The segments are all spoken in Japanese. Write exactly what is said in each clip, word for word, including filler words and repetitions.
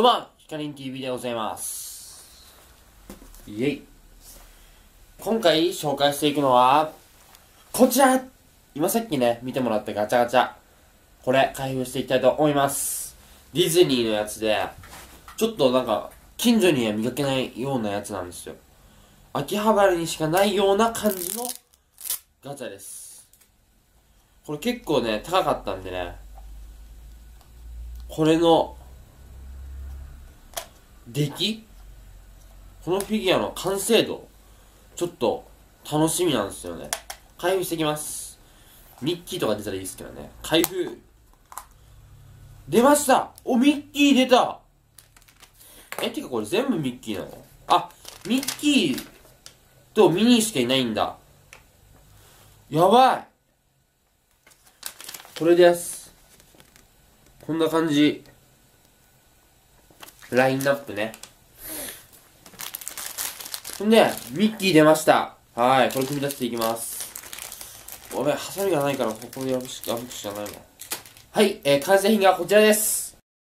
どうも、ヒカリン ティーブイ でございます。イエイ。今回紹介していくのは、こちら今さっきね、見てもらったガチャガチャ。これ、開封していきたいと思います。ディズニーのやつで、ちょっとなんか、近所には見かけないようなやつなんですよ。秋葉原にしかないような感じのガチャです。これ結構ね、高かったんでね、これの、出来このフィギュアの完成度、ちょっと楽しみなんですよね。開封していきます。ミッキーとか出たらいいですけどね。開封。出ました。お、ミッキー出た。え、てかこれ全部ミッキーなの？あ、ミッキーとミニーしかいないんだ。やばい。これです。こんな感じ。ラインナップね。ほんで、ミッキー出ました。はい、これ組み立てていきます。おべ、ハサミがないから、ここでやるしか、やるしかないの。はい、えー、完成品がこちらです。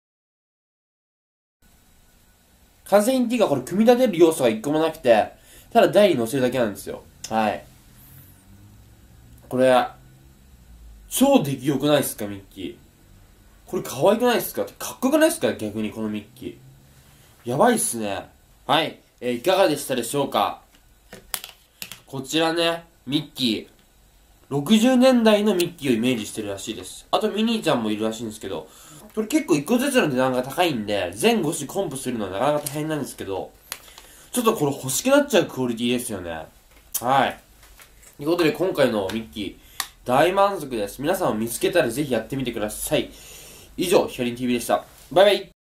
完成品っていうか、これ組み立てる要素が一個もなくて、ただ台に乗せるだけなんですよ。はい。これ、超出来良くないですか、ミッキー。これ可愛くないですか？かっこよくないですか？逆にこのミッキー。やばいっすね。はい。えー、いかがでしたでしょうか？こちらね、ミッキー。ろくじゅうねんだいのミッキーをイメージしてるらしいです。あとミニーちゃんもいるらしいんですけど、これ結構いっこずつの値段が高いんで、全ご種コンプするのはなかなか大変なんですけど、ちょっとこれ欲しくなっちゃうクオリティですよね。はい。ということで今回のミッキー、大満足です。皆さんも見つけたらぜひやってみてください。以上、ヒカリン ティーブイ でした。バイバイ。